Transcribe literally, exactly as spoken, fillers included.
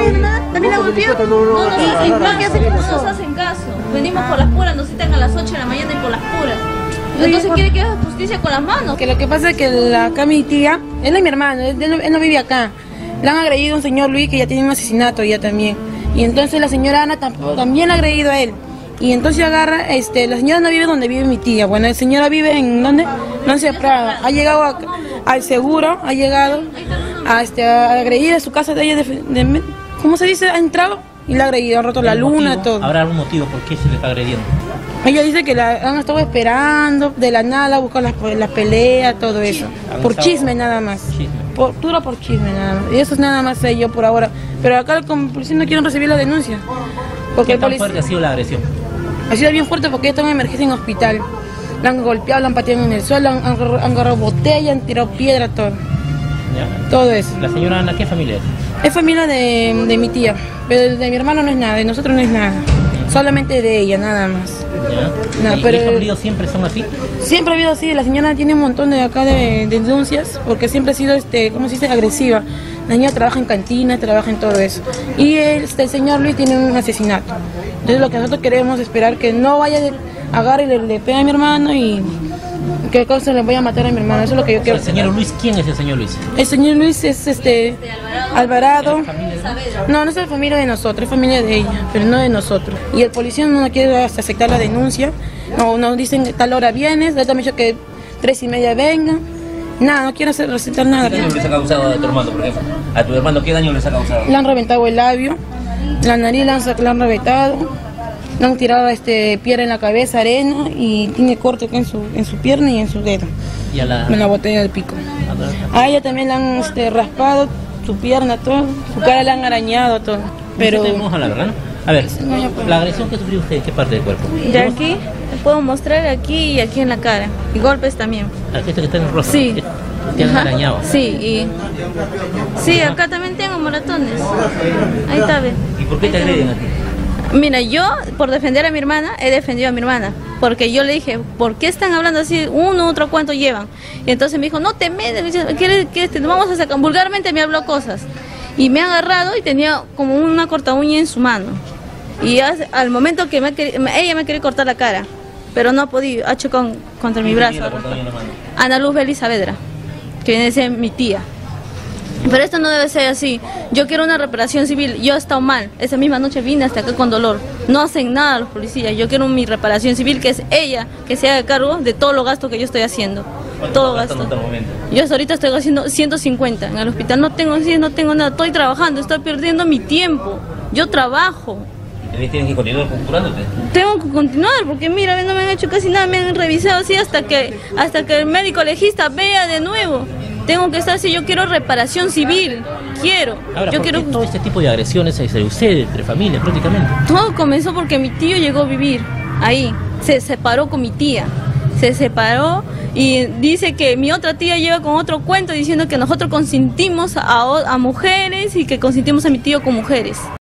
nada, también la golpeó. No, no, y, y no, ¿qué hace No caso? nos hacen caso. Venimos por las puras, nos citan a las ocho de la mañana y por las puras. Entonces quiere que haga justicia con las manos. Que lo que pasa es que la, acá mi tía, él es mi hermano, él, él no, él no vive acá. Le han agredido a un señor Luis que ya tiene un asesinato ya también. Y entonces la señora Ana tampoco, también ha agredido a él. Y entonces agarra, este, la señora no vive donde vive mi tía. Bueno, la señora vive en ¿dónde? No sé, Prada. Ha llegado a, al seguro, ha llegado a, este, a agredir a su casa de ella. De, de, ¿Cómo se dice? Ha entrado y la ha agredido, ha roto la luna, motivo? todo. ¿Habrá algún motivo por qué se le está agrediendo? Ella dice que la han estado esperando, de la nada, buscar las, las peleas, todo eso. Por chisme nada más. Chisme. Por, puro por chisme nada más. Y eso es nada más sé yo por ahora. Pero acá como policía no quieren recibir la denuncia. Porque ¿Qué el tan policía fuerte ha sido la agresión? ha sido bien fuerte porque ella está en emergencia en hospital. La han golpeado, la han pateado en el suelo, han, han, han agarrado botella, han tirado piedra, todo. ¿Ya? Todo eso. La señora Ana, ¿qué familia es? Es familia de, de mi tía. Pero de mi hermano no es nada, de nosotros no es nada. Solamente de ella, nada más. ¿Ya? No, ¿Y pero- esos líos siempre son así? Siempre ha habido así, la señora tiene un montón de acá de, de denuncias porque siempre ha sido, este, ¿cómo se dice?, agresiva. La niña trabaja en cantina, trabaja en todo eso. Y el, este, el señor Luis tiene un asesinato. Entonces lo que nosotros queremos es esperar que no vaya, de, agarre y le, le pegue a mi hermano y que cosa le vaya a matar a mi hermano. Eso es lo que yo quiero. ¿El señor Luis? ¿Quién es el señor Luis? El señor Luis es este Alvarado. No, no es la familia de nosotros, es familia de ella, pero no de nosotros. Y el policía no quiere hasta aceptar la denuncia. No, nos dicen que tal hora vienes, ya te han dicho que tres y media venga. Nada, no quiere hacer recetar nada. ¿Qué daño les ha causado a tu hermano, por ejemplo? ¿A tu hermano qué daño les ha causado? Le han reventado el labio, la nariz la han, sac- la han reventado, le han tirado este, piedra en la cabeza, arena y tiene corte acá en su, en su pierna y en su dedo, Y a la... en la botella del pico. A ella también le han este, raspado su pierna, todo, su cara le han arañado, todo. Pero Pero... a la verdad, ¿no? A ver, la agresión que sufrió usted, ¿en qué parte del cuerpo? De aquí, puedo mostrar aquí y aquí en la cara. Y golpes también. Aquí este que está en el rostro. Sí. que Te han Ajá. arañado. Sí, y... Sí, acá también tengo moratones. Ahí está, ve. ¿Y por qué te agreden a ti? Mira, yo por defender a mi hermana, he defendido a mi hermana. Porque yo le dije, ¿por qué están hablando así? Uno, otro, ¿cuánto llevan? Y entonces me dijo, no te metes, ¿quieres que te vamos a sacar? Vulgarmente me habló cosas. Y me ha agarrado y tenía como una corta uña en su mano. Y hace- al momento que me ha queri- me- ella me quería cortar la cara, pero no ha podido, ha chocado con- contra mi brazo. ¿Quién te cortó en la mano? Ana Luz Beli Saavedra, que viene a ser mi tía. Pero esto no debe ser así. Yo quiero una reparación civil. Yo he estado mal. Esa misma noche vine hasta acá con dolor. No hacen nada los policías. Yo quiero mi reparación civil, que es ella, que se haga cargo de todos los gastos que yo estoy haciendo. ¿Cuánto Todo estás gastando gasto. hasta el momento? Yo hasta ahorita estoy haciendo ciento cincuenta en el hospital. No tengo cien, no tengo nada. Estoy trabajando, estoy perdiendo mi tiempo. Yo trabajo. ¿Y tienes que continuar curándote? Tengo que continuar porque mira, no me han hecho casi nada, me han revisado así hasta que hasta que el médico legista vea de nuevo. Tengo que estar así, yo quiero reparación civil, quiero. Ahora, yo ¿por quiero qué todo este tipo de agresiones entre ustedes, entre familias prácticamente? Todo comenzó porque mi tío llegó a vivir ahí, se separó con mi tía. Se separó y dice que mi otra tía lleva con otro cuento diciendo que nosotros consentimos a, o- a mujeres y que consentimos a mi tío con mujeres.